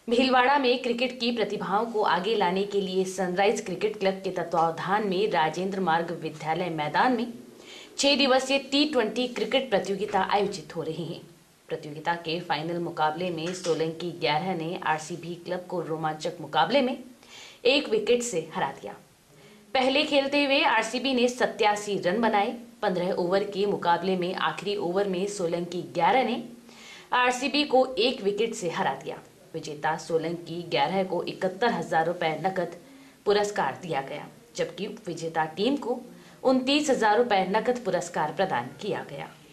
भीलवाड़ा में क्रिकेट की प्रतिभाओं को आगे लाने के लिए सनराइज क्रिकेट क्लब के तत्वावधान में राजेंद्र मार्ग विद्यालय मैदान में 6 दिवसीय T20 क्रिकेट प्रतियोगिता आयोजित हो रही है। प्रतियोगिता के फाइनल मुकाबले में सोलंकी 11 ने आरसीबी क्लब को रोमांचक मुकाबले में 1 विकेट से हरा दिया। पहले खेलते हुए आरसीबी ने 87 रन बनाए। 15 ओवर के मुकाबले में आखिरी ओवर में सोलंकी 11 ने आरसीबी को 1 विकेट से हरा दिया। विजेता सोलंकी 11 को 71,000 रुपए नकद पुरस्कार दिया गया, जबकि विजेता टीम को 29,000 रुपए नकद पुरस्कार प्रदान किया गया।